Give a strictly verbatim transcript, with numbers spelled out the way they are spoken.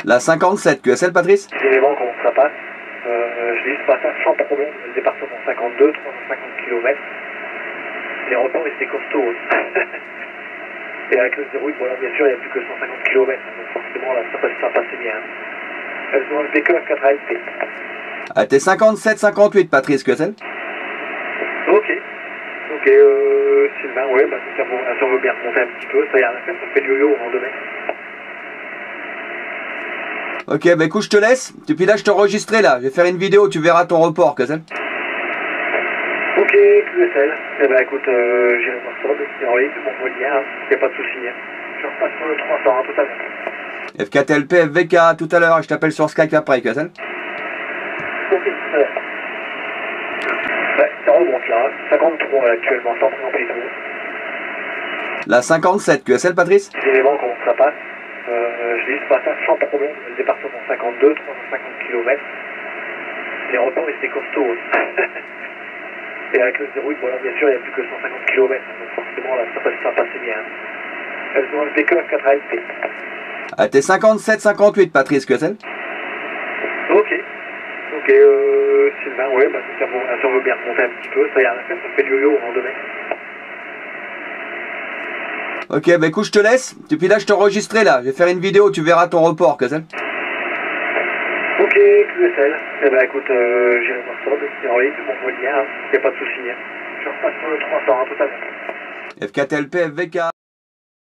La cinquante-sept, Q S L, Patrice? Les éléments, comment ça passe? euh, Je dis ce matin sans problème, le département cinquante-deux, trois cent cinquante kilomètres. Les reports étaient costauds. Et avec le zéro huit, voilà, bien sûr, il n'y a plus que cent cinquante kilomètres. Donc forcément, là, ça, passe, ça passait bien. Elles ont un décollage quatre A L P. Ah, t'es cinquante-sept cinquante-huit, Patrice, Q S L? Ok. Ok, euh, Sylvain, ouais, bah, si, ça vaut, si on veut bien remonter un petit peu, ça y a rien à faire, ça fait le yo-yo au lendemain. Ok, bah écoute, je te laisse. Et puis là, je t'enregistrerai là. Je vais faire une vidéo, tu verras ton report, Q S L. Ok, Q S L. Eh ben écoute, euh, j'irai voir ça, mais c'est en ligne, bon, on le lien, il n'y a pas de souci. Hein. Je repasse sur le trois cents, hein, tout à l'heure. F quatre L P, F V K, tout à l'heure. Je t'appelle sur Skype après, Q S L. Ok, tout à l'heure. Ouais, ça remonte là, cinquante-trois là, actuellement, sans amplitude. La cinquante-sept, Q S L, Patrice? Les éléments, comment ça passe? euh, Je dis ce matin sans problème, le département cinquante-deux, trois cent cinquante kilomètres. Les reports étaient costauds. Et avec le zéro huit, voilà, bien sûr, il n'y a plus que cent cinquante kilomètres. Donc forcément, là, ça, passe, ça passait bien. Elles ont un décollage quatre A L P. Ah, t'es cinquante-sept cinquante-huit, Patrice, Q S L. Ok. Ok, euh, Sylvain, ouais, bah, si, ça vaut, si on veut bien remonter un petit peu, ça y a rien à faire, ça fait le yo-yo au lendemain. Ok, bah écoute, je te laisse. Et puis là, je t'enregistrerai là. Je vais faire une vidéo, tu verras ton report, Q S L. Ok, Q S L. Eh ben écoute, euh, j'irai voir ça, mais c'est en ligne, bon, on le lien, il n'y a pas de souci. Hein. Je repasse sur le trois cents, hein, tout à l'heure. F quatre L P, F V K.